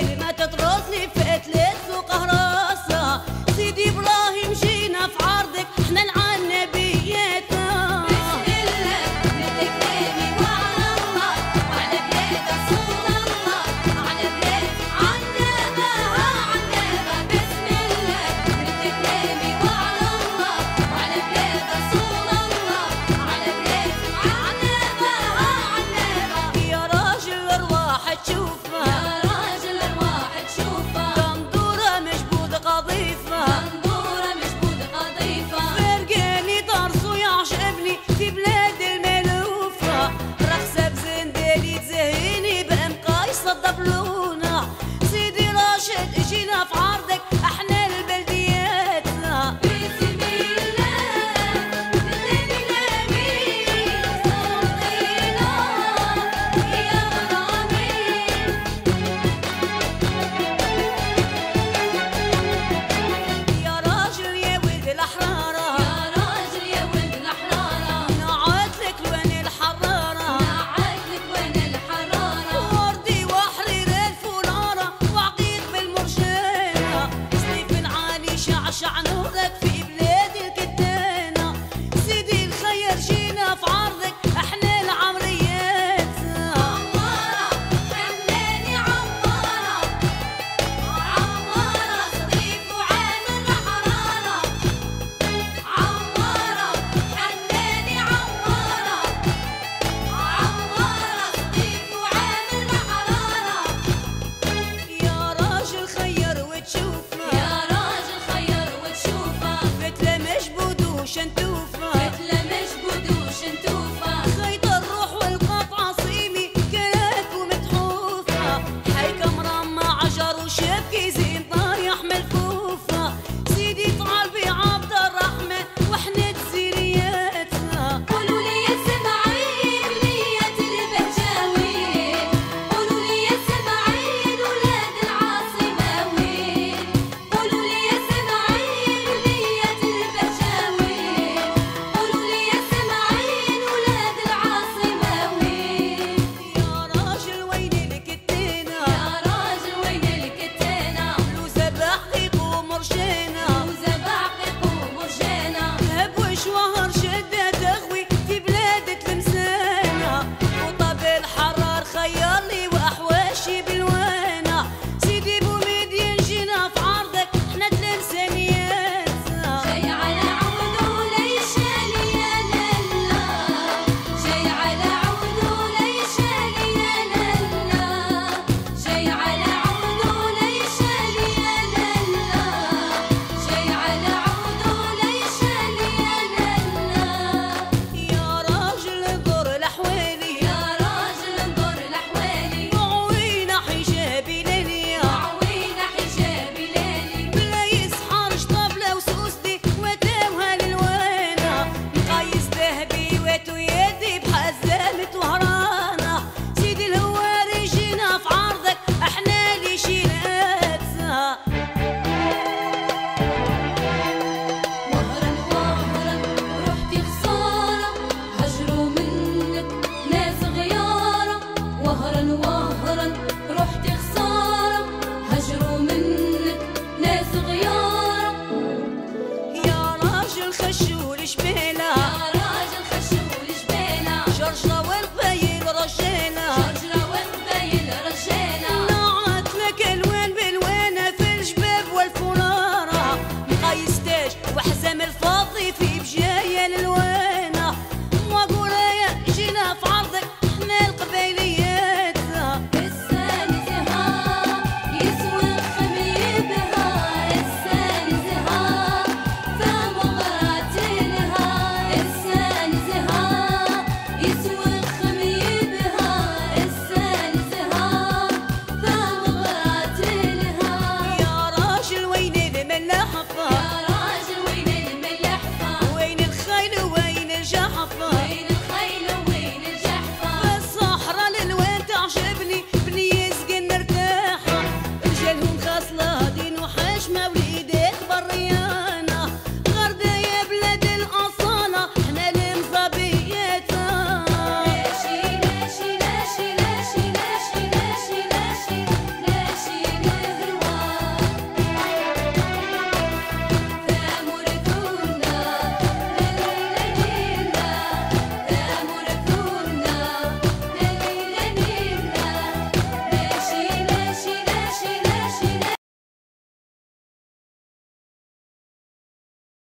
الليل ما تطرز لي فتلة سوق هراسة. سيدي ابراهيم جينا في عرضك احنا نعنى بيتنا. بسم الله نتكلمي وعلى الله وعلى بلاد رسول الله على بلاد عنابها عنابها. بسم الله نتكلمي وعلى الله وعلى بلاد رسول الله على بلاد عنابها عنابها. يا راجل ارواح تشوفها يا راجل ارواح تشوفها قندورة مشبود قضيفة قندورة مشبود قضيفة. فرقاني طرسو يعجبني في بلاد الملوفة. رخصة بزندالي تزهيني بأمقايص الضبلونة. سيدي راشد اجينا في عرضك احنا البلدياتنا. بسم الله نتكلمي صوتينا يا غرامي. يا راجل يا ولد الحرارة يا راجل يا ولد الحرارة نعدلك وين الحرارة. نعدلك وين الحرارة. وردي وحرير الفرارة وعقيق بالمرجانة. سيف العالي شعشع نورك في بلاد الكتانة. سيدي الخير جينا في عرضك احنا العمريات. عمارة حملاني عمارة عمارة صديق وعامل حرارة. عمارة حملاني عمارة عمارة صديق وعامل حرارة. يا راجل خير وتشوفها يا راجل خير وتشوفها فتلة مشبود وشنتوفة. فتلة مشبود وشنتوفة. خيط الروح والقطع صيمي كلاك ومتحوفة. حيكة مرمى عجر وشبكي